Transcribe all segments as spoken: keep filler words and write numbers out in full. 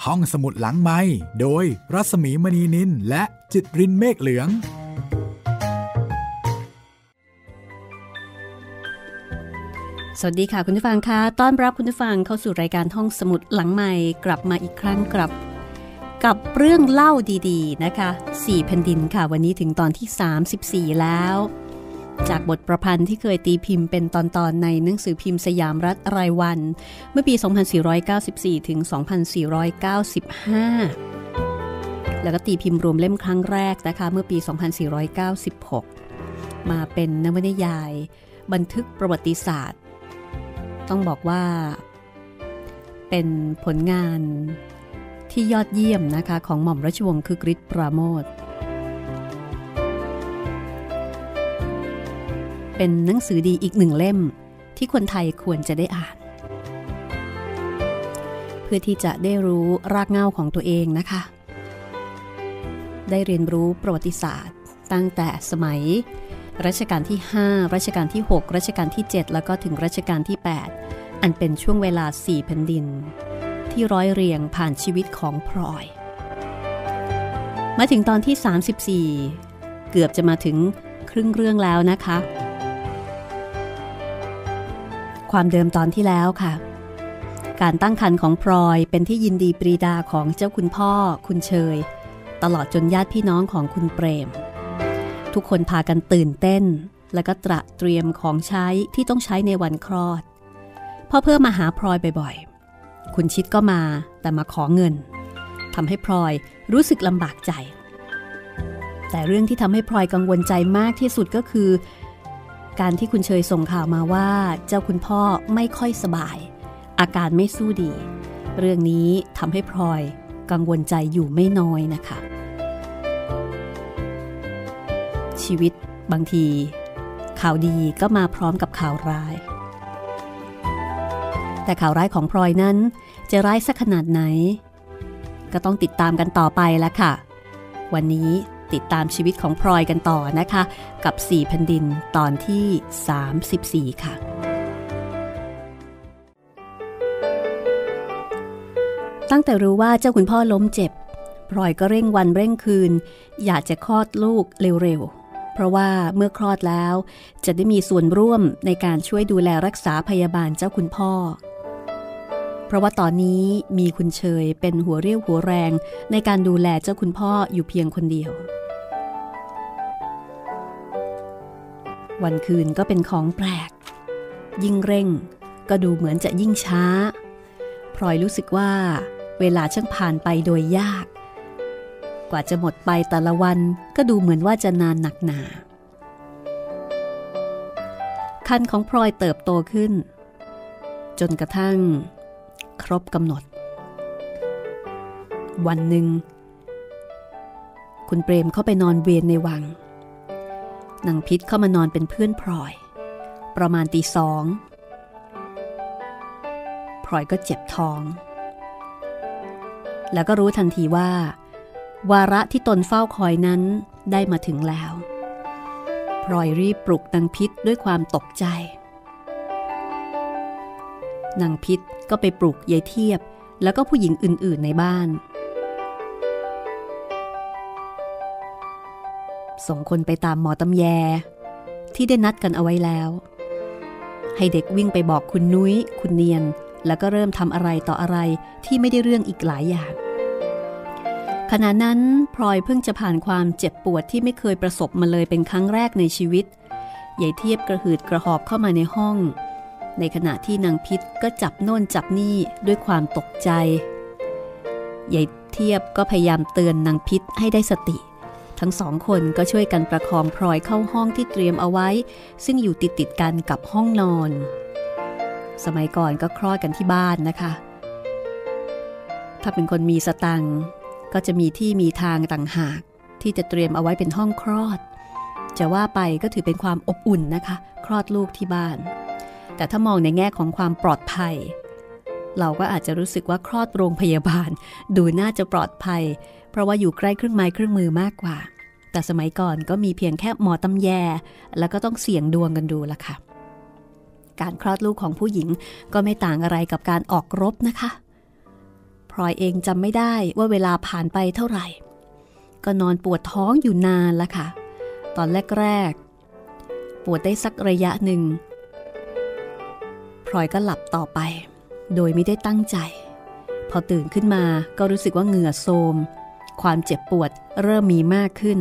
ห้องสมุดหลังไมค์โดยรัศมีมณีนินและจิตรินเมฆเหลืองสวัสดีค่ะคุณผู้ฟังค่ะต้อนรับคุณผู้ฟังเข้าสู่รายการห้องสมุดหลังไมค์กลับมาอีกครั้งกับกับเรื่องเล่าดีๆนะคะสี่แผ่นดินค่ะวันนี้ถึงตอนที่สามสิบสี่แล้วจากบทประพันธ์ที่เคยตีพิมพ์เป็นตอนๆในหนังสือพิมพ์สยามรัฐรายวันเมื่อปีสองพันสี่ร้อยเก้าสิบสี่ถึงสองพันสี่ร้อยเก้าสิบห้าแล้วก็ตีพิมพ์รวมเล่มครั้งแรกนะคะเมื่อปีสองพันสี่ร้อยเก้าสิบหกมาเป็นนวนิยายบันทึกประวัติศาสตร์ต้องบอกว่าเป็นผลงานที่ยอดเยี่ยมนะคะของหม่อมราชวงศ์คึกฤทธิ์ปราโมทย์เป็นหนังสือดีอีกหนึ่งเล่มที่คนไทยควรจะได้อ่านเพื่อที่จะได้รู้รากเหง้าของตัวเองนะคะได้เรียนรู้ประวัติศาสตร์ตั้งแต่สมัยรัชกาลที่ห้ารัชกาลที่หกรัชกาลที่เจ็ดแล้วก็ถึงรัชกาลที่แปดอันเป็นช่วงเวลาสี่แผ่นดินที่ร้อยเรียงผ่านชีวิตของพลอยมาถึงตอนที่สามสิบสี่เกือบจะมาถึงครึ่งเรื่องแล้วนะคะความเดิมตอนที่แล้วค่ะการตั้งครรภ์ของพลอยเป็นที่ยินดีปรีดาของเจ้าคุณพ่อคุณเชยตลอดจนญาติพี่น้องของคุณเปรมทุกคนพากันตื่นเต้นแล้วก็ตระเตรียมของใช้ที่ต้องใช้ในวันคลอดพ่อเพิ่มมาหาพลอยบ่อยๆคุณชิดก็มาแต่มาขอเงินทำให้พลอยรู้สึกลำบากใจแต่เรื่องที่ทำให้พลอยกังวลใจมากที่สุดก็คือการที่คุณเชยส่งข่าวมาว่าเจ้าคุณพ่อไม่ค่อยสบายอาการไม่สู้ดีเรื่องนี้ทำให้พลอยกังวลใจอยู่ไม่น้อยนะคะชีวิตบางทีข่าวดีก็มาพร้อมกับข่าวร้ายแต่ข่าวร้ายของพลอยนั้นจะร้ายสักขนาดไหนก็ต้องติดตามกันต่อไปแล้วค่ะวันนี้ติดตามชีวิตของพลอยกันต่อนะคะกับสี่แผ่นดินตอนที่สามสิบสี่ค่ะตั้งแต่รู้ว่าเจ้าคุณพ่อล้มเจ็บพลอยก็เร่งวันเร่งคืนอยากจะคลอดลูกเร็วๆเพราะว่าเมื่อคลอดแล้วจะได้มีส่วนร่วมในการช่วยดูแลรักษาพยาบาลเจ้าคุณพ่อเพราะว่าตอนนี้มีคุณเชยเป็นหัวเรี่ยวหัวแรงในการดูแลเจ้าคุณพ่ออยู่เพียงคนเดียววันคืนก็เป็นของแปลกยิ่งเร่งก็ดูเหมือนจะยิ่งช้าพลอยรู้สึกว่าเวลาช่างผ่านไปโดยยากกว่าจะหมดไปแต่ละวันก็ดูเหมือนว่าจะนานหนักหนาครรภ์ของพลอยเติบโตขึ้นจนกระทั่งครบกำหนดวันหนึ่งคุณเปรมเข้าไปนอนเวรในวังนางพิษเข้ามานอนเป็นเพื่อนพลอยประมาณตีสองพลอยก็เจ็บท้องแล้วก็รู้ทันทีว่าวาระที่ตนเฝ้าคอยนั้นได้มาถึงแล้วพลอยรีบปลุกนางพิษด้วยความตกใจนางพิษก็ไปปลุกยายเทียบแล้วก็ผู้หญิงอื่นๆในบ้านส่งคนไปตามหมอตำแยที่ได้นัดกันเอาไว้แล้วให้เด็กวิ่งไปบอกคุณนุ้ยคุณเนียนแล้วก็เริ่มทำอะไรต่ออะไรที่ไม่ได้เรื่องอีกหลายอย่างขณะนั้นพลอยเพิ่งจะผ่านความเจ็บปวดที่ไม่เคยประสบมาเลยเป็นครั้งแรกในชีวิตยายเทียบกระหืดกระหอบเข้ามาในห้องในขณะที่นางพิษก็จับโน่นจับนี่ด้วยความตกใจยายเทียบก็พยายามเตือนนางพิษให้ได้สติทั้งสองคนก็ช่วยกันประคองพลอยเข้าห้องที่เตรียมเอาไว้ซึ่งอยู่ติดติดกันกับห้องนอนสมัยก่อนก็คลอดกันที่บ้านนะคะถ้าเป็นคนมีสตังค์ก็จะมีที่มีทางต่างหากที่จะเตรียมเอาไว้เป็นห้องคลอดจะว่าไปก็ถือเป็นความอบอุ่นนะคะคลอดลูกที่บ้านแต่ถ้ามองในแง่ของความปลอดภัยเราก็อาจจะรู้สึกว่าคลอดโรงพยาบาลดูน่าจะปลอดภัยเพราะว่าอยู่ใกล้เครื่องไม้เครื่องมือมากกว่าแต่สมัยก่อนก็มีเพียงแค่หมอตำแยแล้วก็ต้องเสี่ยงดวงกันดูละค่ะการคลอดลูกของผู้หญิงก็ไม่ต่างอะไรกับการออกรบนะคะพพลอยเองจำไม่ได้ว่าเวลาผ่านไปเท่าไหร่ก็นอนปวดท้องอยู่นานแล้วค่ะตอนแรกๆปวดได้สักระยะหนึ่งพลอยก็หลับต่อไปโดยไม่ได้ตั้งใจพอตื่นขึ้นมาก็รู้สึกว่าเหงื่อโทรมความเจ็บปวดเริ่มมีมากขึ้น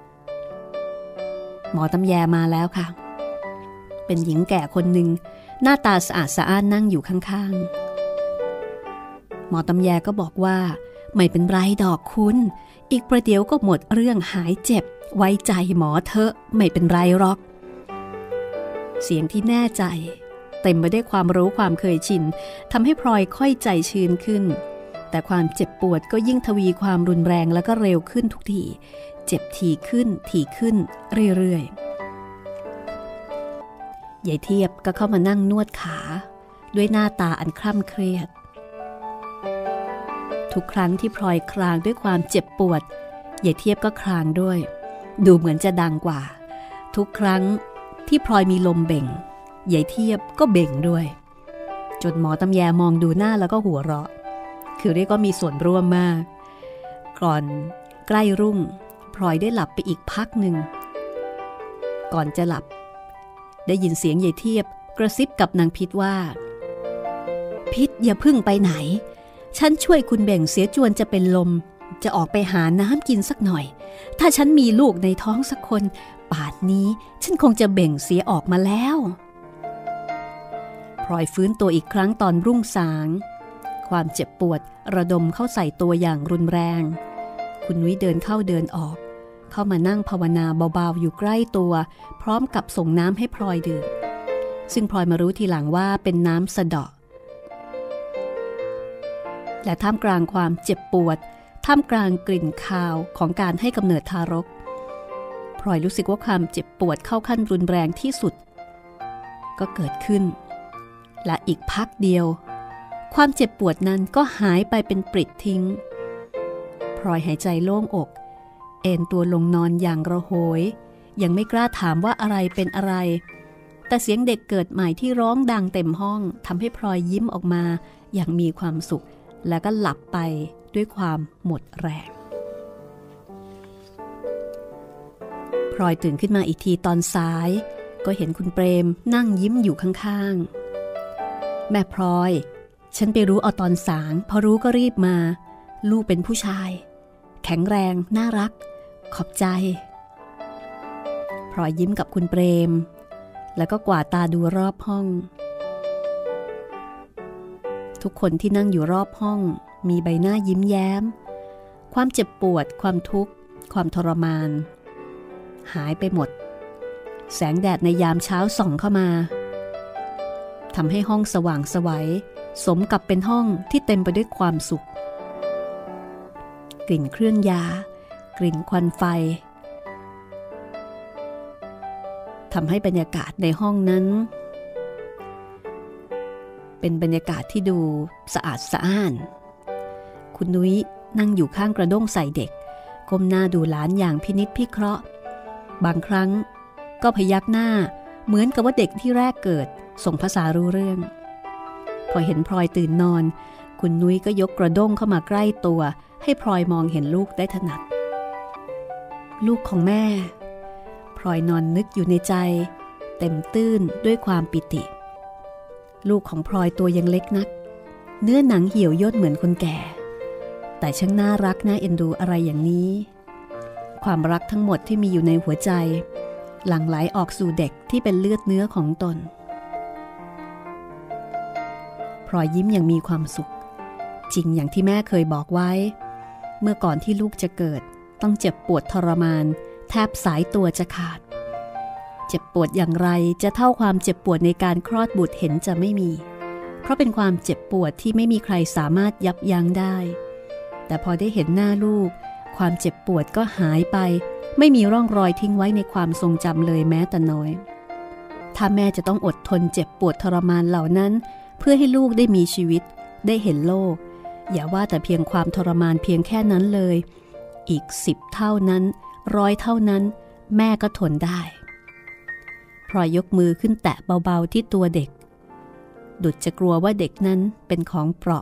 หมอตำแยมาแล้วค่ะเป็นหญิงแก่คนหนึ่งหน้าตาสะอาดสะอ้านนั่งอยู่ข้างๆหมอตำแยก็บอกว่าไม่เป็นไรดอกคุณอีกประเดี๋ยวก็หมดเรื่องหายเจ็บไว้ใจหมอเถอะไม่เป็นไรหรอกเสียงที่แน่ใจเต็มไปด้วยความรู้ความเคยชินทำให้พลอยค่อยใจชื้นขึ้นแต่ความเจ็บปวดก็ยิ่งทวีความรุนแรงแล้วก็เร็วขึ้นทุกทีเจ็บถี่ขึ้นถี่ขึ้นเรื่อยๆยายเทียบก็เข้ามานั่งนวดขาด้วยหน้าตาอันคร่ำเครียดทุกครั้งที่พลอยครางด้วยความเจ็บปวดยายเทียบก็ครางด้วยดูเหมือนจะดังกว่าทุกครั้งที่พลอยมีลมเบ่งยายเทียบก็เบ่งด้วยจนหมอตำแยมองดูหน้าแล้วก็หัวเราะคือเรียกว่ามีส่วนร่วมมากก่อนใกล้รุ่งพลอยได้หลับไปอีกพักหนึ่งก่อนจะหลับได้ยินเสียงยายเทียบกระซิบกับนางพิษว่าพิษอย่าพึ่งไปไหนฉันช่วยคุณเบ่งเสียจวนจะเป็นลมจะออกไปหาน้ำกินสักหน่อยถ้าฉันมีลูกในท้องสักคนป่านนี้ฉันคงจะเบ่งเสียออกมาแล้วพลอยฟื้นตัวอีกครั้งตอนรุ่งสางความเจ็บปวดระดมเข้าใส่ตัวอย่างรุนแรงคุณนุ้ยเดินเข้าเดินออกเข้ามานั่งภาวนาเบาๆอยู่ใกล้ตัวพร้อมกับส่งน้ำให้พลอยดื่มซึ่งพลอยมารู้ทีหลังว่าเป็นน้ำสะเดาะและท่ามกลางความเจ็บปวดท่ามกลางกลิ่นคาวของการให้กำเนิดทารกพลอยรู้สึกว่าความเจ็บปวดเข้าขั้นรุนแรงที่สุดก็เกิดขึ้นและอีกพักเดียวความเจ็บปวดนั้นก็หายไปเป็นปริดทิ้งพลอยหายใจโล่งอกเอนตัวลงนอนอย่างระโหยยังไม่กล้าถามว่าอะไรเป็นอะไรแต่เสียงเด็กเกิดใหม่ที่ร้องดังเต็มห้องทำให้พลอยยิ้มออกมาอย่างมีความสุขแล้วก็หลับไปด้วยความหมดแรงพลอยตื่นขึ้นมาอีกทีตอนสายก็เห็นคุณเปรมนั่งยิ้มอยู่ข้างๆแม่พลอยฉันไปรู้เอาตอนสางพอรู้ก็รีบมาลูกเป็นผู้ชายแข็งแรงน่ารักขอบใจพลอยยิ้มกับคุณเปรมแล้วก็กวาดตาดูรอบห้องทุกคนที่นั่งอยู่รอบห้องมีใบหน้ายิ้มแย้มความเจ็บปวดความทุกข์ความทรมานหายไปหมดแสงแดดในยามเช้าส่องเข้ามาทำให้ห้องสว่างไสวสมกับเป็นห้องที่เต็มไปด้วยความสุขกลิ่นเครื่องยากลิ่นควันไฟทำให้บรรยากาศในห้องนั้นเป็นบรรยากาศที่ดูสะอาดสะอ้านคุณนุ้ยนั่งอยู่ข้างกระด้งใส่เด็กก้มหน้าดูหลานอย่างพินิจพิเคราะห์บางครั้งก็พยักหน้าเหมือนกับว่าเด็กที่แรกเกิดส่งภาษารู้เรื่องพอเห็นพลอยตื่นนอนคุณนุ้ยก็ยกกระด้งเข้ามาใกล้ตัวให้พลอยมองเห็นลูกได้ถนัดลูกของแม่พลอยนอนนึกอยู่ในใจเต็มตื้นด้วยความปิติลูกของพลอยตัวยังเล็กนักเนื้อหนังเหี่ยวย่นเหมือนคนแก่แต่ช่างน่ารักน่าเอ็นดูอะไรอย่างนี้ความรักทั้งหมดที่มีอยู่ในหัวใจหลั่งไหลออกสู่เด็กที่เป็นเลือดเนื้อของตนพลอยยิ้มอย่างมีความสุขจริงอย่างที่แม่เคยบอกไว้เมื่อก่อนที่ลูกจะเกิดต้องเจ็บปวดทรมานแทบสายตัวจะขาดเจ็บปวดอย่างไรจะเท่าความเจ็บปวดในการคลอดบุตรเห็นจะไม่มีเพราะเป็นความเจ็บปวดที่ไม่มีใครสามารถยับยั้งได้แต่พอได้เห็นหน้าลูกความเจ็บปวดก็หายไปไม่มีร่องรอยทิ้งไว้ในความทรงจำเลยแม้แต่น้อยถ้าแม่จะต้องอดทนเจ็บปวดทรมานเหล่านั้นเพื่อให้ลูกได้มีชีวิตได้เห็นโลกอย่าว่าแต่เพียงความทรมานเพียงแค่นั้นเลยอีกสิบเท่านั้นร้อยเท่านั้นแม่ก็ทนได้พลอยยกมือขึ้นแตะเบาๆที่ตัวเด็กดุจจะกลัวว่าเด็กนั้นเป็นของเปราะ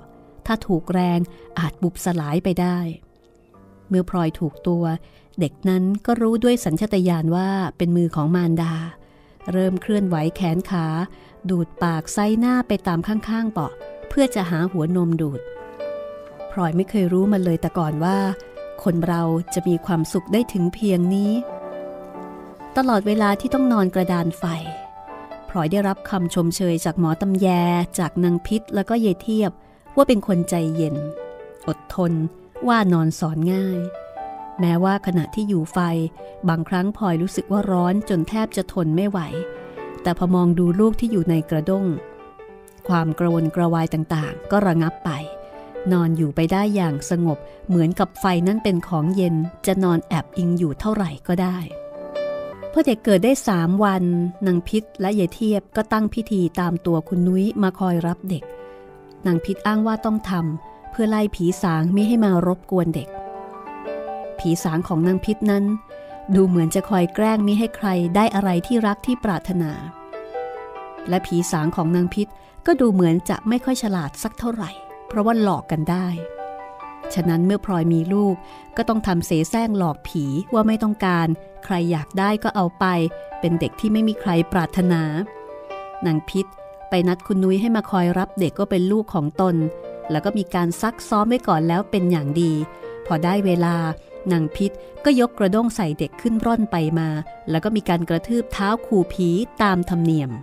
ถ้าถูกแรงอาจบุบสลายไปได้เมื่อพลอยถูกตัวเด็กนั้นก็รู้ด้วยสัญชาตญาณว่าเป็นมือของมารดาเริ่มเคลื่อนไหวแขนขาดูดปากไซหน้าไปตามข้างๆเปาะเพื่อจะหาหัวนมดูดพลอยไม่เคยรู้มาเลยแต่ก่อนว่าคนเราจะมีความสุขได้ถึงเพียงนี้ตลอดเวลาที่ต้องนอนกระดานไฟพลอยได้รับคำชมเชยจากหมอตำแยจากนางพิษแล้วก็เยเทียบว่าเป็นคนใจเย็นอดทนว่านอนสอนง่ายแม้ว่าขณะที่อยู่ไฟบางครั้งพลอยรู้สึกว่าร้อนจนแทบจะทนไม่ไหวแต่พอมองดูลูกที่อยู่ในกระด้งความกระวนกระวายต่างๆก็ระงับไปนอนอยู่ไปได้อย่างสงบเหมือนกับไฟนั้นเป็นของเย็นจะนอนแอบอิงอยู่เท่าไหร่ก็ได้พอเด็กเกิดได้สามวันนางพิษและเยเทียบก็ตั้งพิธีตามตัวคุณนุ้ยมาคอยรับเด็กนางพิษอ้างว่าต้องทำเพื่อไล่ผีสางมิให้มารบกวนเด็กผีสางของนางพิษนั้นดูเหมือนจะคอยแกล้งมิให้ใครได้อะไรที่รักที่ปรารถนาและผีสางของนางพิษก็ดูเหมือนจะไม่ค่อยฉลาดสักเท่าไหร่เพราะว่าหลอกกันได้ฉะนั้นเมื่อพลอยมีลูกก็ต้องทำเสแสร้งหลอกผีว่าไม่ต้องการใครอยากได้ก็เอาไปเป็นเด็กที่ไม่มีใครปรารถนานางพิษไปนัดคุณนุ้ยให้มาคอยรับเด็กก็เป็นลูกของตนแล้วก็มีการซักซ้อมไว้ก่อนแล้วเป็นอย่างดีพอได้เวลานางพิษก็ยกกระด้งใส่เด็กขึ้นร่อนไปมาแล้วก็มีการกระทืบเท้าขู่ผีตามธรรมเนียม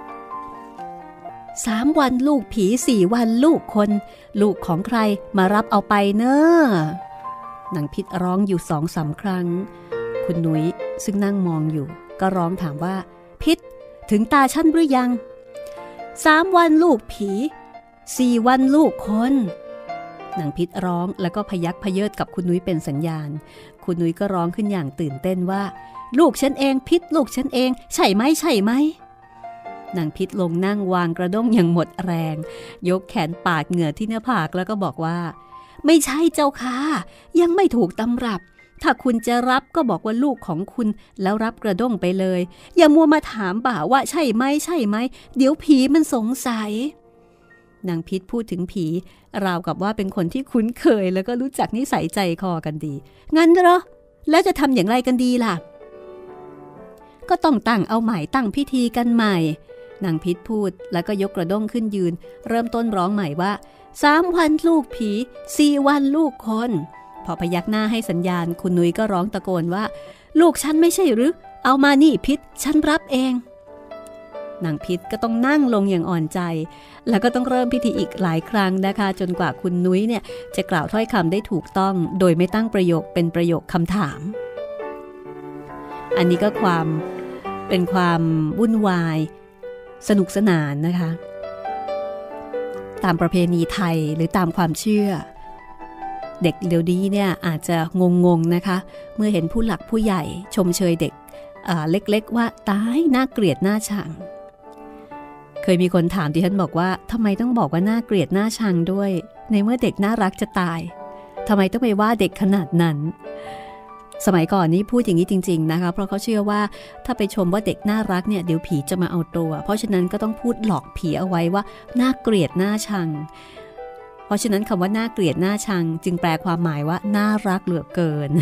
สามวันลูกผีสี่วันลูกคนลูกของใครมารับเอาไปเนอะนางพิษร้องอยู่สองสามครั้งคุณนุ้ยซึ่งนั่งมองอยู่ก็ร้องถามว่าพิษถึงตาฉันหรือยังสามวันลูกผีสี่วันลูกคนนางพิษร้องแล้วก็พยักพเยิดกับคุณนุ้ยเป็นสัญญาณคุณนุ้ยก็ร้องขึ้นอย่างตื่นเต้นว่าลูกฉันเองพิษลูกฉันเองใช่ไหมใช่ไหมนางพิษลงนั่งวางกระด้งอย่างหมดแรงยกแขนปาดเหงื่อที่หน้าผากแล้วก็บอกว่าไม่ใช่เจ้าค่ะยังไม่ถูกตำรับถ้าคุณจะรับก็บอกว่าลูกของคุณแล้วรับกระด้งไปเลยอย่ามัวมาถามบ่าว่าใช่ไหมใช่ไหมเดี๋ยวผีมันสงสัยนางพิษพูดถึงผีราวกับว่าเป็นคนที่คุ้นเคยแล้วก็รู้จักนิสัยใจคอกันดีงั้นเหรอแล้วจะทำอย่างไรกันดีล่ะก็ต้องตั้งเอาใหม่ตั้งพิธีกันใหม่นางพิษพูดแล้วก็ยกกระด้งขึ้นยืนเริ่มต้นร้องใหม่ว่าสามวันลูกผีสี่วันลูกคนพอพยักหน้าให้สัญญาณคุณนุ้ยก็ร้องตะโกนว่าลูกฉันไม่ใช่หรือเอามานี่พิษฉันรับเองนางพิษก็ต้องนั่งลงอย่างอ่อนใจแล้วก็ต้องเริ่มพิธีอีกหลายครั้งนะคะจนกว่าคุณนุ้ยเนี่ยจะกล่าวถ้อยคำได้ถูกต้องโดยไม่ตั้งประโยคเป็นประโยคคำถามอันนี้ก็ความเป็นความวุ่นวายสนุกสนานนะคะตามประเพณีไทยหรือตามความเชื่อเด็กเดี๋ยวนี้เนี่ยอาจจะงงๆนะคะเมื่อเห็นผู้หลักผู้ใหญ่ชมเชยเด็กเล็กๆว่าตายน่าเกลียดน่าชังเคยมีคนถามดิฉันบอกว่าทำไมต้องบอกว่าน่าเกลียดน่าชังด้วยในเมื่อเด็กน่ารักจะตายทำไมต้องไปว่าเด็กขนาดนั้นสมัยก่อนนี้พูดอย่างนี้จริงๆนะคะเพราะเขาเชื่อว่าถ้าไปชมว่าเด็กน่ารักเนี่ยเดี๋ยวผีจะมาเอาตัวเพราะฉะนั้นก็ต้องพูดหลอกผีเอาไว้ว่าน่าเกลียดน่าชังเพราะฉะนั้นคำว่าน่าเกลียดน่าชังจึงแปลความหมายว่าน่ารักเหลือเกิน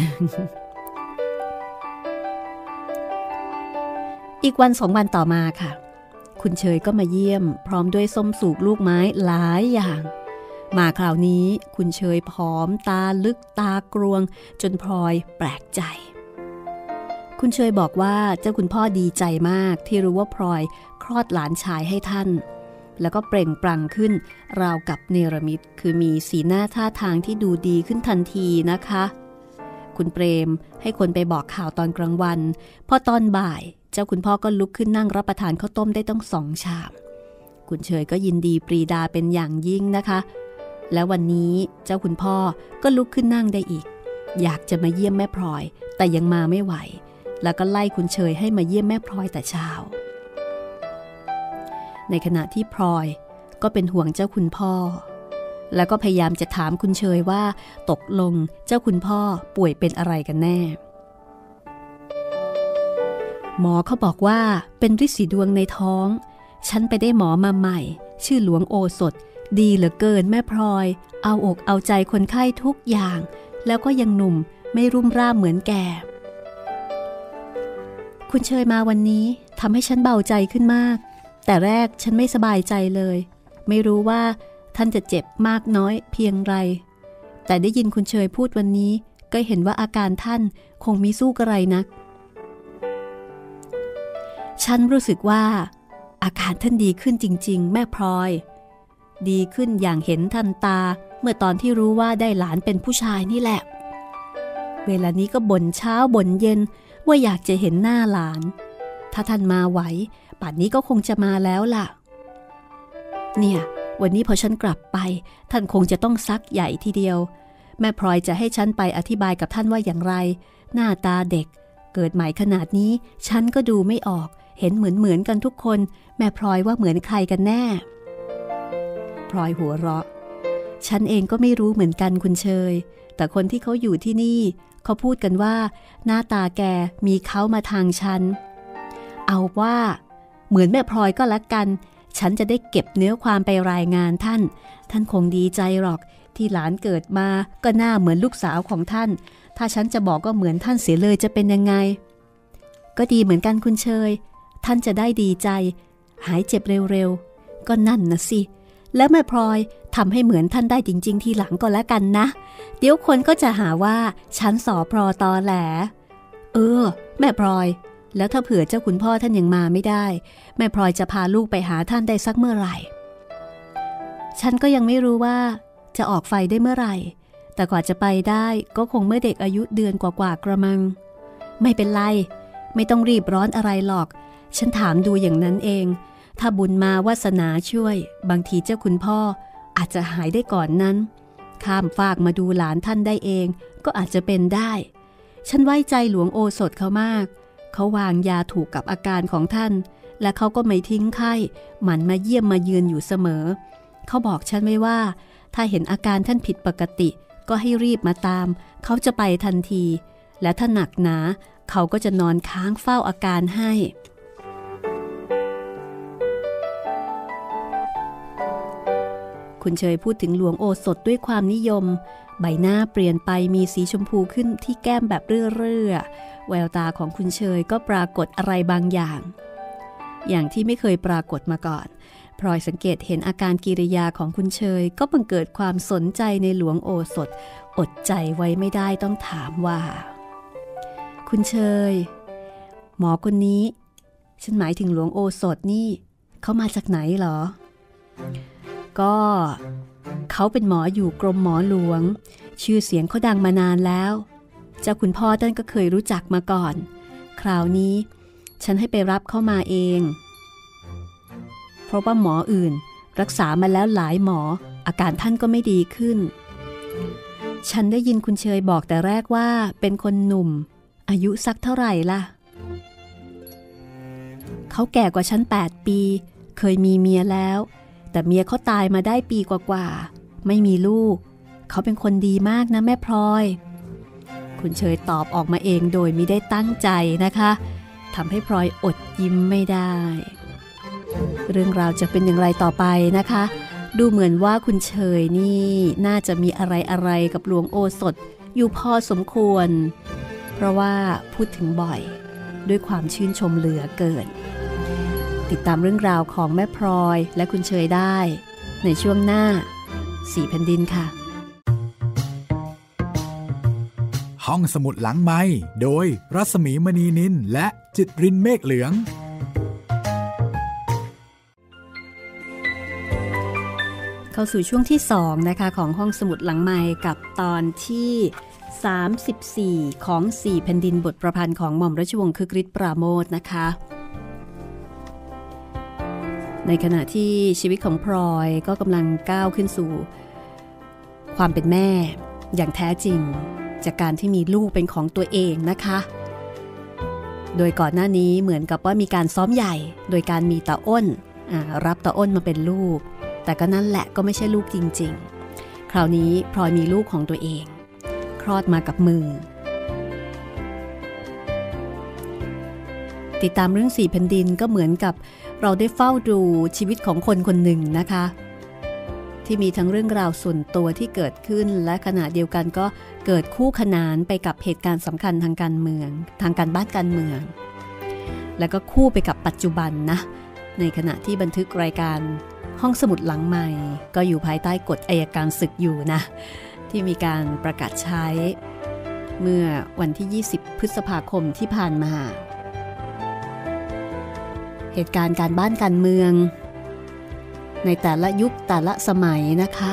อีกวันสองวันต่อมาค่ะคุณเชยก็มาเยี่ยมพร้อมด้วยส้มสูบลูกไม้หลายอย่างมาคราวนี้คุณเชยผอมตาลึกตากรวงจนพลอยแปลกใจคุณเชยบอกว่าเจ้าคุณพ่อดีใจมากที่รู้ว่าพลอยคลอดหลานชายให้ท่านแล้วก็เปล่งปลั่งขึ้นราวกับเนรมิตคือมีสีหน้าท่าทางที่ดูดีขึ้นทันทีนะคะคุณเปรมให้คนไปบอกข่าวตอนกลางวันพอตอนบ่ายเจ้าคุณพ่อก็ลุกขึ้นนั่งรับประทานข้าวต้มได้ต้องสองชามคุณเชยก็ยินดีปรีดาเป็นอย่างยิ่งนะคะแล้ววันนี้เจ้าคุณพ่อก็ลุกขึ้นนั่งได้อีกอยากจะมาเยี่ยมแม่พลอยแต่ยังมาไม่ไหวแล้วก็ไล่คุณเชยให้มาเยี่ยมแม่พลอยแต่เช้าในขณะที่พลอยก็เป็นห่วงเจ้าคุณพ่อแล้วก็พยายามจะถามคุณเชยว่าตกลงเจ้าคุณพ่อป่วยเป็นอะไรกันแน่หมอเขาบอกว่าเป็นฤทธิ์สีดวงในท้องฉันไปได้หมอมาใหม่ชื่อหลวงโอสถดีเหลือเกินแม่พลอยเอาอกเอาใจคนไข้ทุกอย่างแล้วก็ยังหนุ่มไม่รุ่มร่ามเหมือนแก่คุณเชยมาวันนี้ทำให้ฉันเบาใจขึ้นมากแต่แรกฉันไม่สบายใจเลยไม่รู้ว่าท่านจะเจ็บมากน้อยเพียงไรแต่ได้ยินคุณเชยพูดวันนี้ก็เห็นว่าอาการท่านคงมิสู้กระไรนักฉันรู้สึกว่าอาการท่านดีขึ้นจริงๆแม่พลอยดีขึ้นอย่างเห็นทันตาเมื่อตอนที่รู้ว่าได้หลานเป็นผู้ชายนี่แหละเวลานี้ก็บ่นเช้าบ่นเย็นว่าอยากจะเห็นหน้าหลานถ้าท่านมาไหวป่านนี้ก็คงจะมาแล้วล่ะเนี่ยวันนี้พอฉันกลับไปท่านคงจะต้องซักใหญ่ทีเดียวแม่พลอยจะให้ฉันไปอธิบายกับท่านว่าอย่างไรหน้าตาเด็กเกิดใหม่ขนาดนี้ฉันก็ดูไม่ออกเห็นเหมือนเหมือนกันทุกคนแม่พลอยว่าเหมือนใครกันแน่พลอยหัวเราะฉันเองก็ไม่รู้เหมือนกันคุณเชยแต่คนที่เขาอยู่ที่นี่เขาพูดกันว่าหน้าตาแกมีเขามาทางฉันเอาว่าเหมือนแม่พลอยก็แล้วกันฉันจะได้เก็บเนื้อความไปรายงานท่านท่านคงดีใจหรอกที่หลานเกิดมาก็หน้าเหมือนลูกสาวของท่านถ้าฉันจะบอกก็เหมือนท่านเสียเลยจะเป็นยังไงก็ดีเหมือนกันคุณเชยท่านจะได้ดีใจหายเจ็บเร็วๆก็นั่นนะสิแล้วแม่พลอยทำให้เหมือนท่านได้จริงๆทีหลังก็แล้วกันนะเดี๋ยวคนก็จะหาว่าฉันสอพลอตอแหลเออแม่พลอยแล้วถ้าเผื่อเจ้าคุณพ่อท่านยังมาไม่ได้แม่พลอยจะพาลูกไปหาท่านได้สักเมื่อไหร่ฉันก็ยังไม่รู้ว่าจะออกไฟได้เมื่อไหร่แต่กว่าจะไปได้ก็คงเมื่อเด็กอายุเดือนกว่าๆกระมังไม่เป็นไรไม่ต้องรีบร้อนอะไรหรอกฉันถามดูอย่างนั้นเองถ้าบุญมาวาสนาช่วยบางทีเจ้าคุณพ่ออาจจะหายได้ก่อนนั้นข้ามฟากมาดูหลานท่านได้เองก็อาจจะเป็นได้ฉันไว้ใจหลวงโอสถเขามากเขาวางยาถูกกับอาการของท่านและเขาก็ไม่ทิ้งไข้หมั่นมาเยี่ยมมาเยือนอยู่เสมอเขาบอกฉันไว้ว่าถ้าเห็นอาการท่านผิดปกติก็ให้รีบมาตามเขาจะไปทันทีและถ้าหนักหนาเขาก็จะนอนค้างเฝ้าอาการให้คุณเชยพูดถึงหลวงโอสถด้วยความนิยมใบหน้าเปลี่ยนไปมีสีชมพูขึ้นที่แก้มแบบเรื่อๆแววตาของคุณเชยก็ปรากฏอะไรบางอย่างอย่างที่ไม่เคยปรากฏมาก่อนพลอยสังเกตเห็นอาการกิริยาของคุณเชยก็บังเกิดความสนใจในหลวงโอสถอดใจไว้ไม่ได้ต้องถามว่าคุณเชยหมอคนนี้ฉันหมายถึงหลวงโอสถนี่เขามาจากไหนเหรอก็เขาเป็นหมออยู่กรมหมอหลวงชื่อเสียงเขาดังมานานแล้วเจ้าคุณพ่อท่านก็เคยรู้จักมาก่อนคราวนี้ฉันให้ไปรับเขามาเองเพราะว่าหมออื่นรักษามาแล้วหลายหมออาการท่านก็ไม่ดีขึ้นฉันได้ยินคุณเชยบอกแต่แรกว่าเป็นคนหนุ่มอายุสักเท่าไหร่ล่ะเขาแก่กว่าฉันแปดปีเคยมีเมียแล้วแต่เมียเขาตายมาได้ปีกว่าๆไม่มีลูกเขาเป็นคนดีมากนะแม่พลอยคุณเชยตอบออกมาเองโดยไม่ได้ตั้งใจนะคะทำให้พลอยอดยิ้มไม่ได้เรื่องราวจะเป็นอย่างไรต่อไปนะคะดูเหมือนว่าคุณเชยนี่น่าจะมีอะไรอะไรกับหลวงโอสถอยู่พอสมควรเพราะว่าพูดถึงบ่อยด้วยความชื่นชมเหลือเกินติดตามเรื่องราวของแม่พลอยและคุณเชยได้ในช่วงหน้าสี่แผ่นดินค่ะห้องสมุดหลังไมค์โดยรัศมีมณีนินและจิตรินเมฆเหลืองเข้าสู่ช่วงที่สองนะคะของห้องสมุดหลังไมค์กับตอนที่สามสิบสี่ของสี่แผ่นดินบทประพันธ์ของหม่อมราชวงศ์คึกฤทธิ์ปราโมทย์นะคะในขณะที่ชีวิตของพลอยก็กำลังก้าวขึ้นสู่ความเป็นแม่อย่างแท้จริงจากการที่มีลูกเป็นของตัวเองนะคะโดยก่อนหน้านี้เหมือนกับว่ามีการซ้อมใหญ่โดยการมีตาอ้นรับตาอ้นมาเป็นลูกแต่ก็นั่นแหละก็ไม่ใช่ลูกจริงๆคราวนี้พลอยมีลูกของตัวเองคลอดมากับมือติดตามเรื่องสี่แผ่นดินก็เหมือนกับเราได้เฝ้าดูชีวิตของคนคนหนึ่งนะคะทที่มีทั้งเรื่องราวส่วนตัวที่เกิดขึ้นและขณะเดียวกันก็เกิดคู่ขนานไปกับเหตุการณ์สำคัญทางการเมืองทางการบ้านการเมืองแล้วก็คู่ไปกับปัจจุบันนะในขณะที่บันทึกรายการห้องสมุดหลังใหม่ก็อยู่ภายใต้กฎอัยการศึกอยู่นะที่มีการประกาศใช้เมื่อวันที่ยี่สิบพฤษภาคมที่ผ่านมาเหตุการณ์การบ้านการเมืองในแต่ละยุคแต่ละสมัยนะคะ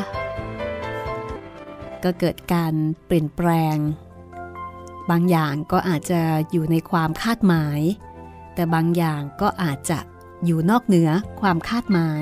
ก็เกิดการเปลี่ยนแปลงบางอย่างก็อาจจะอยู่ในความคาดหมายแต่บางอย่างก็อาจจะอยู่นอกเหนือความคาดหมาย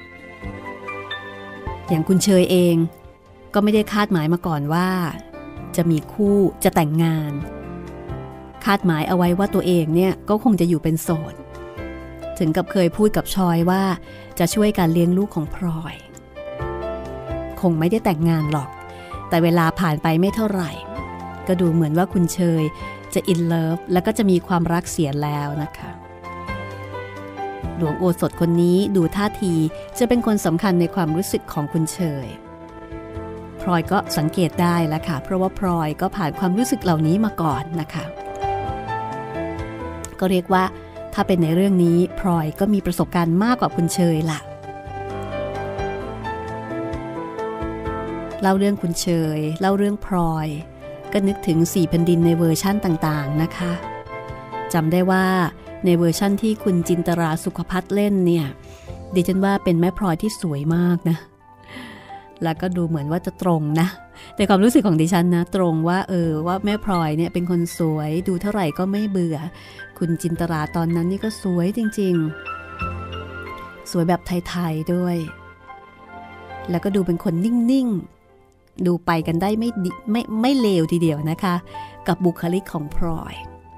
อย่างคุณเชยเองก็ไม่ได้คาดหมายมาก่อนว่าจะมีคู่จะแต่งงานคาดหมายเอาไว้ว่าตัวเองเนี่ยก็คงจะอยู่เป็นโสดถึงกับเคยพูดกับชอยว่าจะช่วยการเลี้ยงลูกของพลอยคงไม่ได้แต่งงานหรอกแต่เวลาผ่านไปไม่เท่าไหร่ก็ดูเหมือนว่าคุณเชยจะอินเลิฟแล้วก็จะมีความรักเสียแล้วนะคะหลวงโอสถคนนี้ดูท่าทีจะเป็นคนสำคัญในความรู้สึกของคุณเชยพลอยก็สังเกตได้แล้วค่ะเพราะว่าพลอยก็ผ่านความรู้สึกเหล่านี้มาก่อนนะคะก็เรียกว่าถ้าเป็นในเรื่องนี้พลอยก็มีประสบการณ์มากกว่าคุณเชยล่ะเล่าเรื่องคุณเชยเล่าเรื่องพลอยก็นึกถึงสี่แผ่นดินในเวอร์ชั่นต่างๆนะคะจำได้ว่าในเวอร์ชั่นที่คุณจินตราสุขภัทรเล่นเนี่ยดิฉันว่าเป็นแม่พลอยที่สวยมากนะแล้วก็ดูเหมือนว่าจะตรงนะแต่ความรู้สึกของดิฉันนะตรงว่าเออว่าแม่พลอยเนี่ยเป็นคนสวยดูเท่าไหร่ก็ไม่เบื่อคุณจินตราตอนนั้นนี่ก็สวยจริงๆสวยแบบไทยๆด้วยแล้วก็ดูเป็นคนนิ่งๆดูไปกันได้ไม่ไม่ไม่เลวทีเดียวนะคะกับบุคลิกของพลอย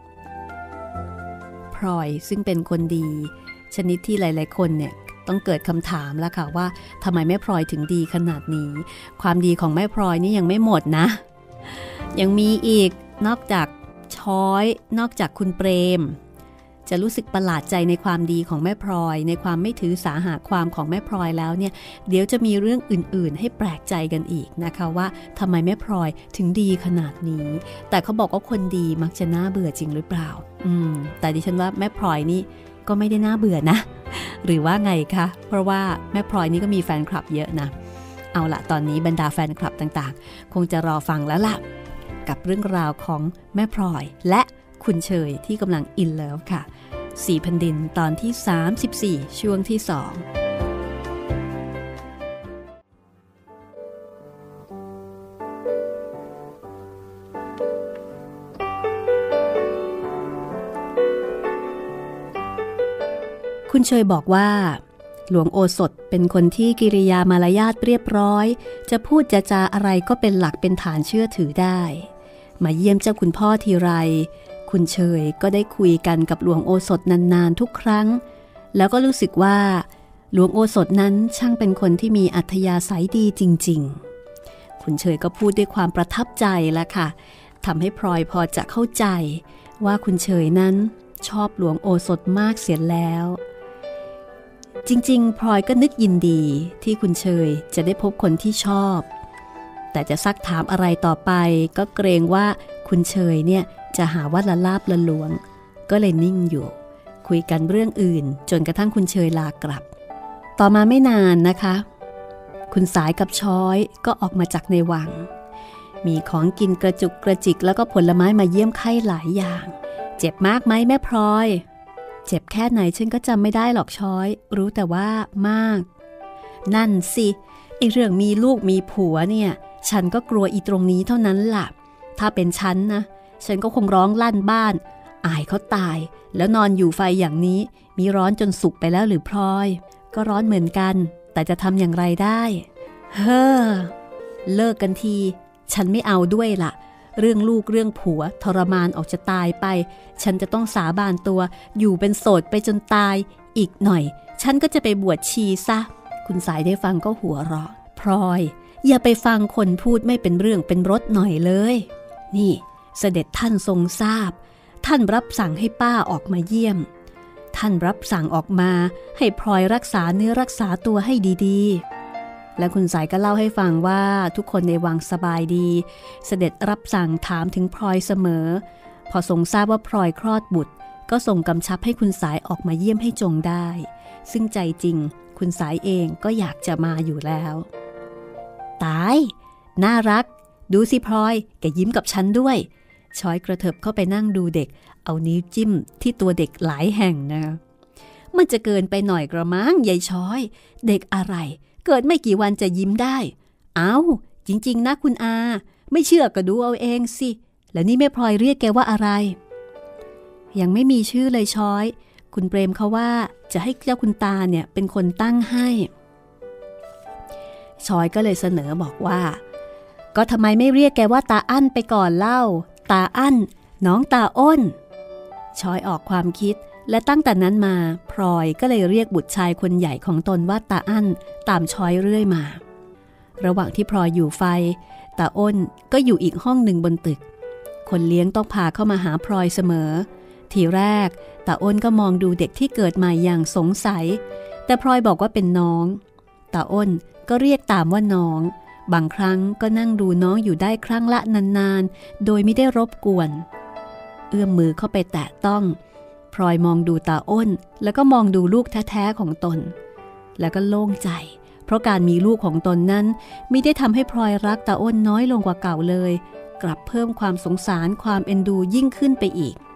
พลอยซึ่งเป็นคนดีชนิดที่หลายๆคนเนี่ยต้องเกิดคำถามแล้วค่ะว่าทำไมแม่พลอยถึงดีขนาดนี้ความดีของแม่พลอยนี่ยังไม่หมดนะยังมีอีกนอกจากช้อยนอกจากคุณเปรมจะรู้สึกประหลาดใจในความดีของแม่พลอยในความไม่ถือสาหาความของแม่พลอยแล้วเนี่ยเดี๋ยวจะมีเรื่องอื่นๆให้แปลกใจกันอีกนะคะว่าทำไมแม่พลอยถึงดีขนาดนี้แต่เขาบอกว่าคนดีมักจะน่าเบื่อจริงหรือเปล่าอืมแต่ดิฉันว่าแม่พลอยนี่ก็ไม่ได้น่าเบื่อนะหรือว่าไงคะเพราะว่าแม่พลอยนี่ก็มีแฟนคลับเยอะนะเอาละตอนนี้บรรดาแฟนคลับต่างๆคงจะรอฟังแล้วล่ะกับเรื่องราวของแม่พลอยและคุณเชยที่กำลังอินเลิฟค่ะสี่แผ่นดินตอนที่สามสิบสี่ช่วงที่สองคุณเชยบอกว่าหลวงโอสถเป็นคนที่กิริยามารยาทเรียบร้อยจะพูดจะจาอะไรก็เป็นหลักเป็นฐานเชื่อถือได้มาเยี่ยมเจ้าคุณพ่อทีไรคุณเชยก็ได้คุยกันกับหลวงโอสถนานๆทุกครั้งแล้วก็รู้สึกว่าหลวงโอสถนั้นช่างเป็นคนที่มีอัธยาศัยดีจริงๆคุณเชยก็พูดด้วยความประทับใจละค่ะทำให้พลอยพอจะเข้าใจว่าคุณเชยนั้นชอบหลวงโอสถมากเสียแล้วจริงๆพลอยก็นึกยินดีที่คุณเชยจะได้พบคนที่ชอบแต่จะซักถามอะไรต่อไปก็เกรงว่าคุณเชยเนี่ยจะหาว่าละลาบละลวงก็เลยนิ่งอยู่คุยกันเรื่องอื่นจนกระทั่งคุณเชยลากลับต่อมาไม่นานนะคะคุณสายกับช้อยก็ออกมาจากในวังมีของกินกระจุกกระจิกแล้วก็ผลไม้มาเยี่ยมไข้หลายอย่างเจ็บมากไหมแม่พลอยเจ็บแค่ไหนฉันก็จำไม่ได้หรอกช้อยรู้แต่ว่ามากนั่นสิไอ้เรื่องมีลูกมีผัวเนี่ยฉันก็กลัวอีตรงนี้เท่านั้นล่ะถ้าเป็นฉันนะฉันก็คงร้องลั่นบ้านอายเขาตายแล้วนอนอยู่ไฟอย่างนี้มีร้อนจนสุกไปแล้วหรือพลอยก็ร้อนเหมือนกันแต่จะทำอย่างไรได้เฮ้อเลิกกันทีฉันไม่เอาด้วยล่ะเรื่องลูกเรื่องผัวทรมานออกจะตายไปฉันจะต้องสาบานตัวอยู่เป็นโสดไปจนตายอีกหน่อยฉันก็จะไปบวชชีซะคุณสายได้ฟังก็หัวเราะพลอยอย่าไปฟังคนพูดไม่เป็นเรื่องเป็นรสหน่อยเลยนี่เสด็จท่านทรงทราบท่านรับสั่งให้ป้าออกมาเยี่ยมท่านรับสั่งออกมาให้พลอยรักษาเนื้อรักษาตัวให้ดีๆและคุณสายก็เล่าให้ฟังว่าทุกคนในวังสบายดีเสด็จรับสั่งถามถึงพลอยเสมอพอทรงทราบว่าพลอยคลอดบุตรก็ส่งกำชับให้คุณสายออกมาเยี่ยมให้จงได้ซึ่งใจจริงคุณสายเองก็อยากจะมาอยู่แล้วตายน่ารักดูสิพลอยแกยิ้มกับฉันด้วยช้อยกระเถิบเข้าไปนั่งดูเด็กเอานิ้วจิ้มที่ตัวเด็กหลายแห่งนะมันจะเกินไปหน่อยกระมังยายช้อยเด็กอะไรเกิดไม่กี่วันจะยิ้มได้เอ้าจริงๆนะคุณอาไม่เชื่อก็ดูเอาเองสิแล้วนี่แม่พลอยเรียกแกว่าอะไรยังไม่มีชื่อเลยช้อยคุณเปรมเขาว่าจะให้เจ้าคุณตาเนี่ยเป็นคนตั้งให้ช้อยก็เลยเสนอบอกว่าก็ทำไมไม่เรียกแกว่าตาอั้นไปก่อนเล่าตาอั้นน้องตาอ้นช้อยออกความคิดและตั้งแต่นั้นมาพลอยก็เลยเรียกบุตรชายคนใหญ่ของตนว่าตาอั้นตามช้อยเรื่อยมาระหว่างที่พลอยอยู่ไฟตาอ้นก็อยู่อีกห้องหนึ่งบนตึกคนเลี้ยงต้องพาเข้ามาหาพลอยเสมอทีแรกตาอ้นก็มองดูเด็กที่เกิดใหม่อย่างสงสัยแต่พลอยบอกว่าเป็นน้องตาอ้นก็เรียกตามว่าน้องบางครั้งก็นั่งดูน้องอยู่ได้ครั้งละนานๆโดยไม่ได้รบกวนเอื้อมมือเข้าไปแตะต้องพลอยมองดูตาอ้นแล้วก็มองดูลูกแท้ๆของตนแล้วก็โล่งใจเพราะการมีลูกของตนนั้นไม่ได้ทำให้พลอยรักตาอ้นน้อยลงกว่าเก่าเลยกลับเพิ่มความสงสารความเอ็นดูยิ่งขึ้นไปอีก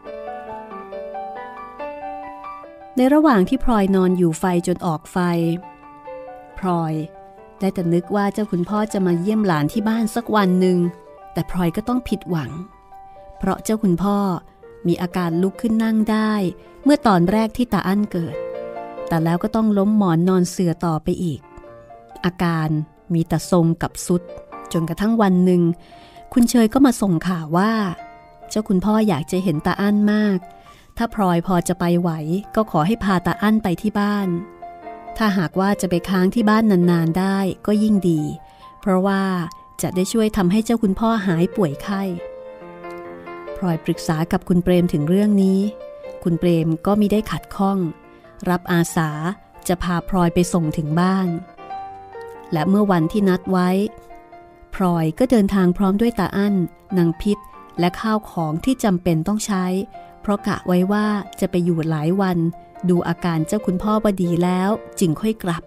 ในระหว่างที่พลอยนอนอยู่ไฟจนออกไฟพลอยได้แต่นึกว่าเจ้าคุณพ่อจะมาเยี่ยมหลานที่บ้านสักวันหนึ่งแต่พลอยก็ต้องผิดหวังเพราะเจ้าคุณพ่อมีอาการลุกขึ้นนั่งได้เมื่อตอนแรกที่ตาอั้นเกิดแต่แล้วก็ต้องล้มหมอนนอนเสื่อต่อไปอีกอาการมีแต่ทรงกับสุดจนกระทั่งวันหนึ่งคุณเชยก็มาส่งข่าวว่าเจ้าคุณพ่ออยากจะเห็นตาอั้นมากถ้าพลอยพอจะไปไหวก็ขอให้พาตาอั้นไปที่บ้านถ้าหากว่าจะไปค้างที่บ้านนานๆได้ก็ยิ่งดีเพราะว่าจะได้ช่วยทำให้เจ้าคุณพ่อหายป่วยไข้พลอยปรึกษากับคุณเปรมถึงเรื่องนี้คุณเปรมก็มิได้ขัดข้องรับอาสาจะพาพลอยไปส่งถึงบ้านและเมื่อวันที่นัดไว้พลอยก็เดินทางพร้อมด้วยตาอั้นนางพิษและข้าวของที่จำเป็นต้องใช้เพราะกะไว้ว่าจะไปอยู่หลายวันดูอาการเจ้าคุณพ่อว่าดีแล้วจึงค่อยกลับ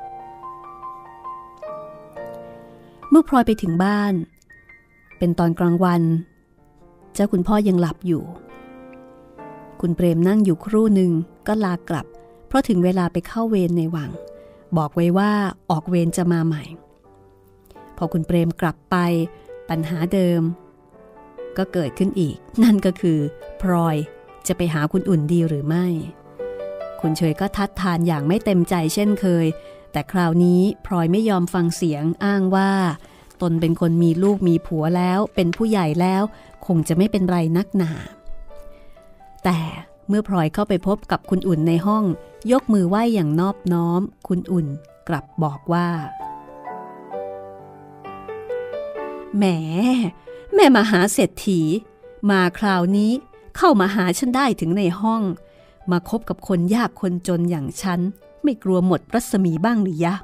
เมื่อพลอยไปถึงบ้านเป็นตอนกลางวันเจ้าคุณพ่อยังหลับอยู่คุณเปรมนั่งอยู่ครู่หนึ่งก็ลากลับเพราะถึงเวลาไปเข้าเวรในวังบอกไว้ว่าออกเวรจะมาใหม่พอคุณเปรมกลับไปปัญหาเดิมก็เกิดขึ้นอีกนั่นก็คือพลอยจะไปหาคุณอุ่นดีหรือไม่คุณเฉยก็ทัดทานอย่างไม่เต็มใจเช่นเคยแต่คราวนี้พลอยไม่ยอมฟังเสียงอ้างว่าตนเป็นคนมีลูกมีผัวแล้วเป็นผู้ใหญ่แล้วคงจะไม่เป็นไรนักหนาแต่เมื่อพลอยเข้าไปพบกับคุณอุ่นในห้องยกมือไหว้อย่างนอบน้อมคุณอุ่นกลับบอกว่าแหมแม่มหาเศรษฐีมาคราวนี้เข้ามาหาฉันได้ถึงในห้องมาคบกับคนยากคนจนอย่างฉันไม่กลัวหมดรัศมีบ้างหรือยะ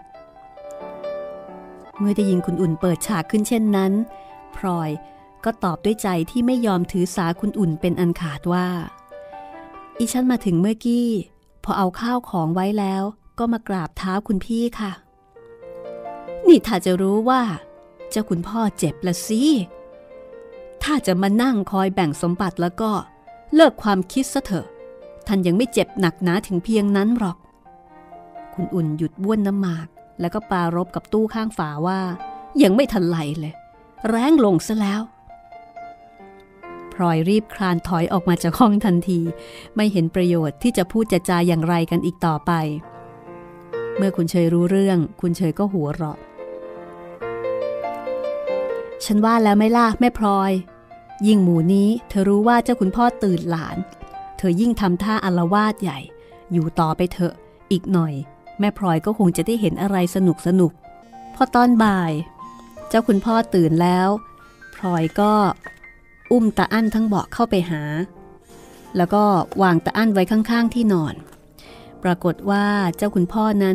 เมื่อได้ยินคุณอุ่นเปิดฉากขึ้นเช่นนั้นพลอยก็ตอบด้วยใจที่ไม่ยอมถือสาคุณอุ่นเป็นอันขาดว่าอีฉันมาถึงเมื่อกี้พอเอาข้าวของไว้แล้วก็มากราบเท้าคุณพี่ค่ะนี่ถ้าจะรู้ว่าเจ้าคุณพ่อเจ็บละสิถ้าจะมานั่งคอยแบ่งสมบัติแล้วก็เลิกความคิดซะเถอะท่านยังไม่เจ็บหนักหนาถึงเพียงนั้นหรอกคุณอุ่นหยุดบ้วนน้ำหมากแล้วก็ปรารภกับตู้ข้างฝาว่ายังไม่ทันไรเลยแรงลงซะแล้วพลอยรีบคลานถอยออกมาจากห้องทันทีไม่เห็นประโยชน์ที่จะพูดจะจาอย่างไรกันอีกต่อไปเมื่อคุณเชยรู้เรื่องคุณเชยก็หัวเราะฉันว่าแล้วไม่ล่ะแม่พลอยยิ่งหมู่นี้เธอรู้ว่าเจ้าคุณพ่อตื่นหลานเธอยิ่งทำท่าอาละวาดใหญ่อยู่ต่อไปเถอะอีกหน่อยแม่พลอยก็คงจะได้เห็นอะไรสนุกสนุกพอตอนบ่ายเจ้าคุณพ่อตื่นแล้วพลอยก็อุ้มตาอั้นทั้งเบาะเข้าไปหาแล้วก็วางตาอั้นไว้ข้างๆที่นอนปรากฏว่าเจ้าคุณพ่อนั้น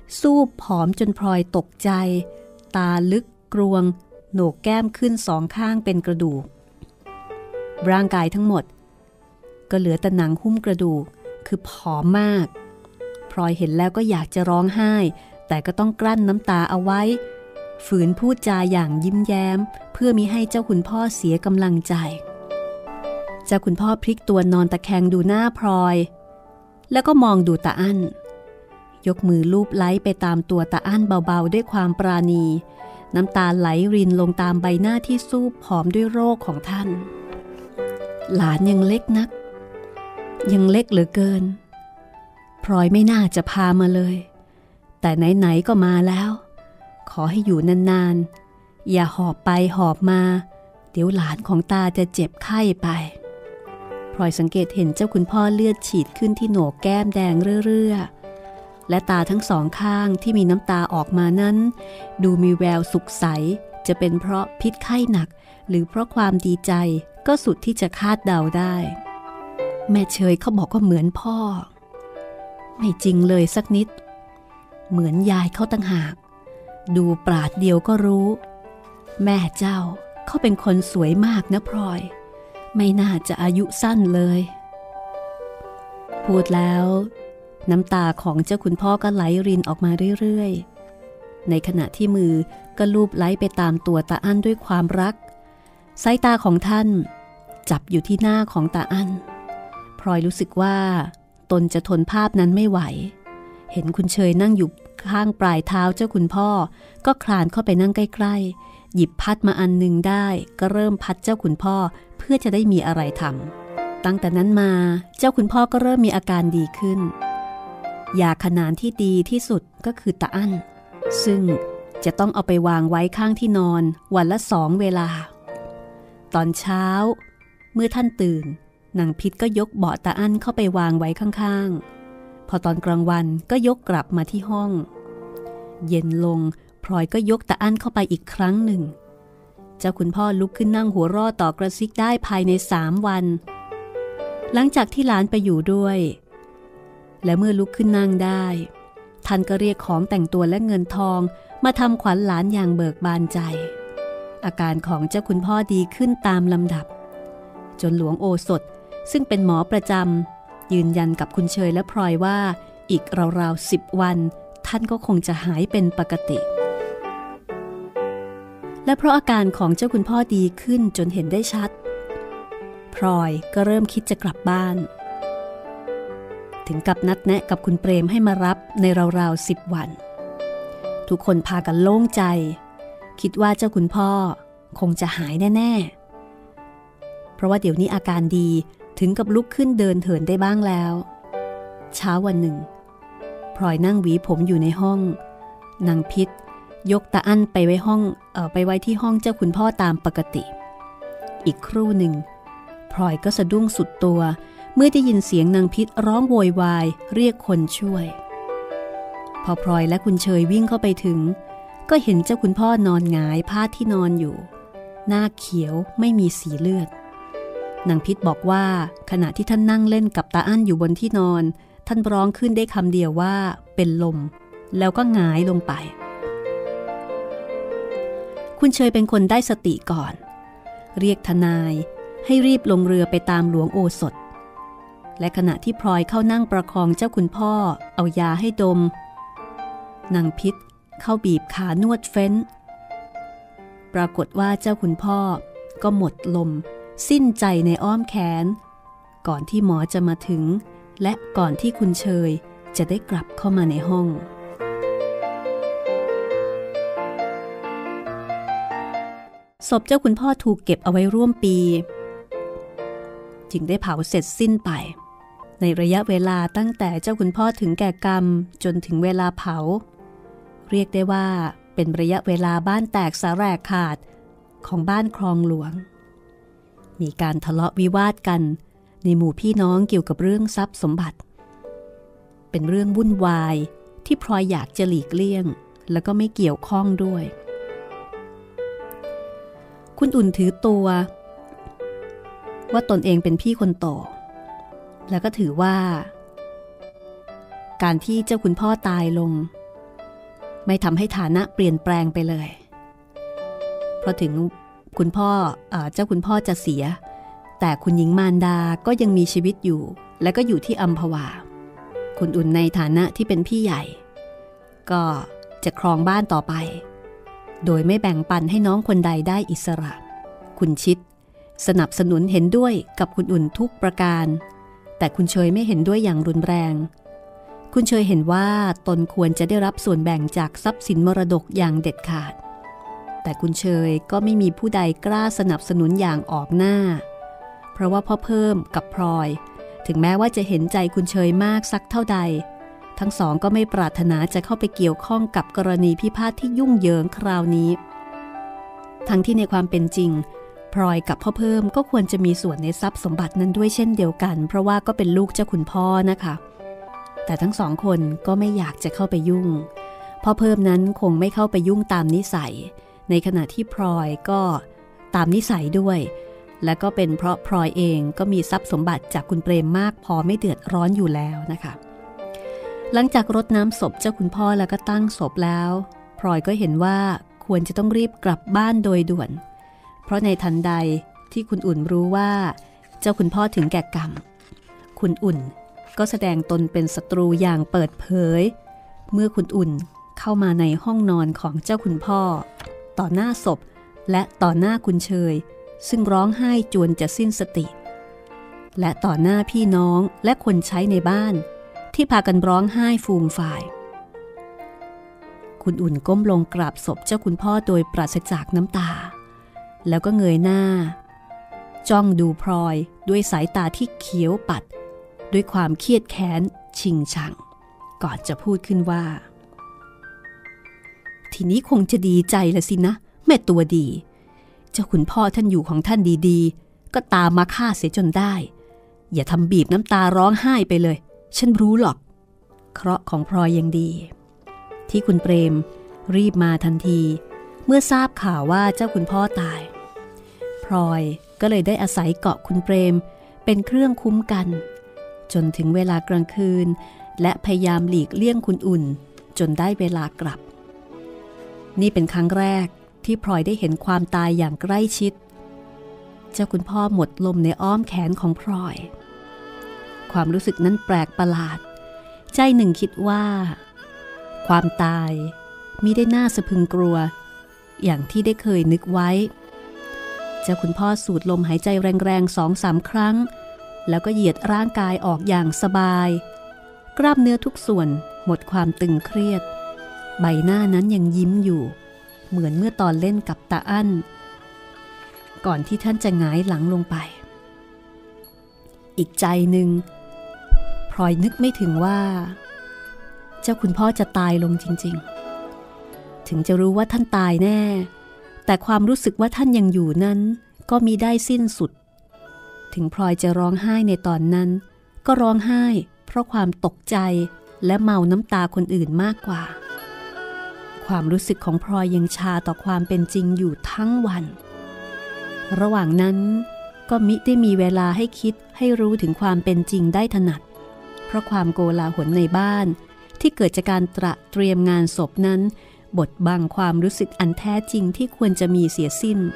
สู้ผอมจนพลอยตกใจตาลึกกรวงโหนกแก้มขึ้นสองข้างเป็นกระดูกร่างกายทั้งหมดก็เหลือแต่หนังหุ้มกระดูกคือผอมมากพลอยเห็นแล้วก็อยากจะร้องไห้แต่ก็ต้องกลั้นน้ำตาเอาไว้ฝืนพูดจาอย่างยิ้มแย้มเพื่อมิให้เจ้าคุณพ่อเสียกำลังใจเจ้าคุณพ่อพลิกตัวนอนตะแคงดูหน้าพลอยแล้วก็มองดูตาอั้นยกมือลูบไล้ไปตามตัวตาอั้นเบาๆด้วยความปราณีน้ำตาไหลรินลงตามใบหน้าที่ซูบผอมด้วยโรคของท่านหลานยังเล็กนักยังเล็กเหลือเกินพลอยไม่น่าจะพามาเลยแต่ไหนๆก็มาแล้วขอให้อยู่นานๆอย่าหอบไปหอบมาเดี๋ยวหลานของตาจะเจ็บไข้ไปพลอยสังเกตเห็นเจ้าคุณพ่อเลือดฉีดขึ้นที่โหนกแก้มแดงเรื่อๆและตาทั้งสองข้างที่มีน้ำตาออกมานั้นดูมีแววสุขใสจะเป็นเพราะพิษไข้หนักหรือเพราะความดีใจก็สุดที่จะคาดเดาได้แม่เชยเขาบอกว่าเหมือนพ่อไม่จริงเลยสักนิดเหมือนยายเขาต่างหากดูปราดเดียวก็รู้แม่เจ้าเขาเป็นคนสวยมากนะพลอยไม่น่าจะอายุสั้นเลยพูดแล้วน้ำตาของเจ้าคุณพ่อก็ไหลรินออกมาเรื่อยๆในขณะที่มือก็ลูบไล้ไปตามตัวตาอั้นด้วยความรักสายตาของท่านจับอยู่ที่หน้าของตาอั้นพลอยรู้สึกว่าตนจะทนภาพนั้นไม่ไหวเห็นคุณเชยนั่งอยู่ข้างปลายเท้าเจ้าคุณพ่อก็คลานเข้าไปนั่งใกล้ๆหยิบพัดมาอันหนึ่งได้ก็เริ่มพัดเจ้าคุณพ่อเพื่อจะได้มีอะไรทำตั้งแต่นั้นมาเจ้าคุณพ่อก็เริ่มมีอาการดีขึ้นยาขนานที่ดีที่สุดก็คือตาอั้นซึ่งจะต้องเอาไปวางไว้ข้างที่นอนวันละสองเวลาตอนเช้าเมื่อท่านตื่นนางพิษก็ยกเบาะตาอั้นเข้าไปวางไว้ข้างๆพอตอนกลางวันก็ยกกลับมาที่ห้องเย็นลงพลอยก็ยกตาอั้นเข้าไปอีกครั้งหนึ่งเจ้าคุณพ่อลุกขึ้นนั่งหัวเราะต่อกระซิกได้ภายในสามวันหลังจากที่หลานไปอยู่ด้วยและเมื่อลุกขึ้นนั่งได้ท่านก็เรียกของแต่งตัวและเงินทองมาทำขวัญหลานอย่างเบิกบานใจอาการของเจ้าคุณพ่อดีขึ้นตามลำดับจนหลวงโอสถซึ่งเป็นหมอประจำยืนยันกับคุณเชยและพลอยว่าอีกราวๆสิบวันท่านก็คงจะหายเป็นปกติและเพราะอาการของเจ้าคุณพ่อดีขึ้นจนเห็นได้ชัดพลอยก็เริ่มคิดจะกลับบ้านถึงกับนัดแนะกับคุณเปรมให้มารับในราวๆสิบวันทุกคนพากันโล่งใจคิดว่าเจ้าคุณพ่อคงจะหายแน่ๆเพราะว่าเดี๋ยวนี้อาการดีถึงกับลุกขึ้นเดินเถินได้บ้างแล้วเช้าวันหนึ่งพลอยนั่งหวีผมอยู่ในห้องนางพิษยกตาอั้นไปไว้ห้องเอ่อไปไว้ที่ห้องเจ้าคุณพ่อตามปกติอีกครู่หนึ่งพลอยก็สะดุ้งสุดตัวเมื่อได้ยินเสียงนางพิษร้องโวยวายเรียกคนช่วยพอพลอยและคุณเชยวิ่งเข้าไปถึงก็เห็นเจ้าคุณพ่อนอนหงายผ้าที่นอนอยู่หน้าเขียวไม่มีสีเลือดนางพิษบอกว่าขณะที่ท่านนั่งเล่นกับตาอั้นอยู่บนที่นอนท่านร้องขึ้นได้คำเดียวว่าเป็นลมแล้วก็หงายลงไปคุณเชยเป็นคนได้สติก่อนเรียกทนายให้รีบลงเรือไปตามหลวงโอสถและขณะที่พลอยเข้านั่งประคองเจ้าคุณพ่อเอายาให้ดมนางพิษเข้าบีบขานวดเฟ้นปรากฏว่าเจ้าคุณพ่อก็หมดลมสิ้นใจในอ้อมแขนก่อนที่หมอจะมาถึงและก่อนที่คุณเชยจะได้กลับเข้ามาในห้องศพเจ้าคุณพ่อถูกเก็บเอาไว้ร่วมปีจึงได้เผาเสร็จสิ้นไปในระยะเวลาตั้งแต่เจ้าคุณพ่อถึงแก่กรรมจนถึงเวลาเผาเรียกได้ว่าเป็นระยะเวลาบ้านแตกสาแหรกขาดของบ้านคลองหลวงมีการทะเลาะวิวาทกันในหมู่พี่น้องเกี่ยวกับเรื่องทรัพย์สมบัติเป็นเรื่องวุ่นวายที่พลอยอยากจะหลีกเลี่ยงแล้วก็ไม่เกี่ยวข้องด้วยคุณอุ่นถือตัวว่าตนเองเป็นพี่คนโตแล้วก็ถือว่าการที่เจ้าคุณพ่อตายลงไม่ทำให้ฐานะเปลี่ยนแปลงไปเลยเพราะถึงคุณพ่อเอ่อเจ้าคุณพ่อจะเสียแต่คุณหญิงมารดาก็ยังมีชีวิตอยู่และก็อยู่ที่อัมพวาคุณอุ่นในฐานะที่เป็นพี่ใหญ่ก็จะครองบ้านต่อไปโดยไม่แบ่งปันให้น้องคนใดได้อิสระคุณชิดสนับสนุนเห็นด้วยกับคุณอุ่นทุกประการแต่คุณเชยไม่เห็นด้วยอย่างรุนแรงคุณเชยเห็นว่าตนควรจะได้รับส่วนแบ่งจากทรัพย์สินมรดกอย่างเด็ดขาดแต่คุณเชยก็ไม่มีผู้ใดกล้าสนับสนุนอย่างออกหน้าเพราะว่าพ่อเพิ่มกับพลอยถึงแม้ว่าจะเห็นใจคุณเชยมากสักเท่าใดทั้งสองก็ไม่ปรารถนาจะเข้าไปเกี่ยวข้องกับกรณีพิพาทที่ยุ่งเหยิงคราวนี้ทั้งที่ในความเป็นจริงพลอยกับพ่อเพิ่มก็ควรจะมีส่วนในทรัพย์สมบัตินั้นด้วยเช่นเดียวกันเพราะว่าก็เป็นลูกเจ้าคุณพ่อนะคะแต่ทั้งสองคนก็ไม่อยากจะเข้าไปยุ่งพ่อเพิ่มนั้นคงไม่เข้าไปยุ่งตามนิสัยในขณะที่พลอยก็ตามนิสัยด้วยและก็เป็นเพราะพลอยเองก็มีทรัพย์สมบัติจากคุณเปรมมากพอไม่เดือดร้อนอยู่แล้วนะคะหลังจากรดน้ำศพเจ้าคุณพ่อแล้วก็ตั้งศพแล้วพลอยก็เห็นว่าควรจะต้องรีบกลับบ้านโดยด่วนเพราะในทันใดที่คุณอุ่นรู้ว่าเจ้าคุณพ่อถึงแก่กรรมคุณอุ่นก็แสดงตนเป็นศัตรูอย่างเปิดเผยเมื่อคุณอุ่นเข้ามาในห้องนอนของเจ้าคุณพ่อต่อหน้าศพและต่อหน้าคุณเชยซึ่งร้องไห้จวนจะสิ้นสติและต่อหน้าพี่น้องและคนใช้ในบ้านที่พากันร้องไห้ฟูมฝ่ายคุณอุ่นก้มลงกราบศพเจ้าคุณพ่อโดยปราศจากน้ำตาแล้วก็เงยหน้าจ้องดูพลอยด้วยสายตาที่เขียวปัดด้วยความเครียดแค้นชิงชังก่อนจะพูดขึ้นว่าทีนี้คงจะดีใจละสินะแม่ตัวดีเจ้าคุณพ่อท่านอยู่ของท่านดีๆก็ตามมาฆ่าเสียจนได้อย่าทำบีบน้ำตาร้องไห้ไปเลยฉันรู้หรอกเคราะห์ของพลอยยังดีที่คุณเปรมรีบมาทันทีเมื่อทราบข่าวว่าเจ้าคุณพ่อตายพลอยก็เลยได้อาศัยเกาะคุณเปรมเป็นเครื่องคุ้มกันจนถึงเวลากลางคืนและพยายามหลีกเลี่ยงคุณอุ่นจนได้เวลากลับนี่เป็นครั้งแรกที่พลอยได้เห็นความตายอย่างใกล้ชิดเจ้าคุณพ่อหมดลมในอ้อมแขนของพลอยความรู้สึกนั้นแปลกประหลาดใจหนึ่งคิดว่าความตายมิได้น่าสะพรึงกลัวอย่างที่ได้เคยนึกไว้เจ้าคุณพ่อสูดลมหายใจแรงๆสองสามครั้งแล้วก็เหยียดร่างกายออกอย่างสบายกล้ามเนื้อทุกส่วนหมดความตึงเครียดใบหน้านั้นยังยิ้มอยู่เหมือนเมื่อตอนเล่นกับตาอั้นก่อนที่ท่านจะหงายหลังลงไปอีกใจหนึ่งพลอยนึกไม่ถึงว่าเจ้าคุณพ่อจะตายลงจริงๆถึงจะรู้ว่าท่านตายแน่แต่ความรู้สึกว่าท่านยังอยู่นั้นก็มิได้สิ้นสุดถึงพลอยจะร้องไห้ในตอนนั้นก็ร้องไห้เพราะความตกใจและเมาน้ำตาคนอื่นมากกว่าความรู้สึกของพลอยยังชาต่อความเป็นจริงอยู่ทั้งวันระหว่างนั้นก็มิได้มีเวลาให้คิดให้รู้ถึงความเป็นจริงได้ถนัดเพราะความโกลาหลในบ้านที่เกิดจากการตระเตรียมงานศพนั้นบดบังความรู้สึกอันแท้จริงที่ควรจะมีเสียสิ้น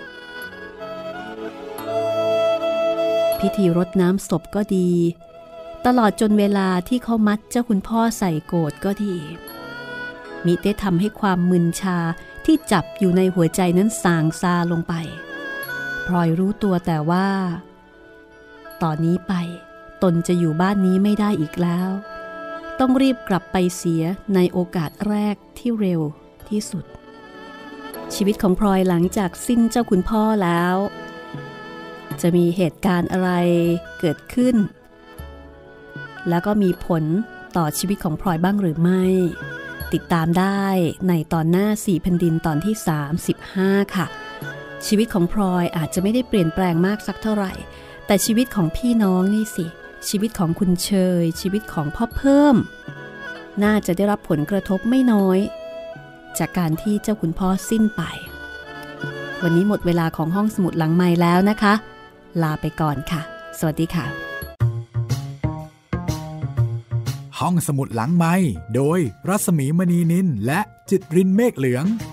พิธีรดน้ำศพก็ดีตลอดจนเวลาที่เขามัดเจ้าคุณพ่อใส่โกฐก็ดีมิได้ทำให้ความมึนชาที่จับอยู่ในหัวใจนั้นสางซาลงไปพลอยรู้ตัวแต่ว่าตอนนี้ไปตนจะอยู่บ้านนี้ไม่ได้อีกแล้วต้องรีบกลับไปเสียในโอกาสแรกที่เร็วที่สุดชีวิตของพลอยหลังจากสิ้นเจ้าคุณพ่อแล้วจะมีเหตุการณ์อะไรเกิดขึ้นแล้วก็มีผลต่อชีวิตของพลอยบ้างหรือไม่ติดตามได้ในตอนหน้าสี่แผ่นดินตอนที่สามสิบห้าค่ะชีวิตของพลอยอาจจะไม่ได้เปลี่ยนแปลงมากสักเท่าไหร่แต่ชีวิตของพี่น้องนี่สิชีวิตของคุณเชยชีวิตของพ่อเพิ่มน่าจะได้รับผลกระทบไม่น้อยจากการที่เจ้าคุณพ่อสิ้นไปวันนี้หมดเวลาของห้องสมุดหลังไมค์แล้วนะคะลาไปก่อนค่ะสวัสดีค่ะห้องสมุดหลังไมค์โดยรัสมีมณีนินและจิตรินเมฆเหลือง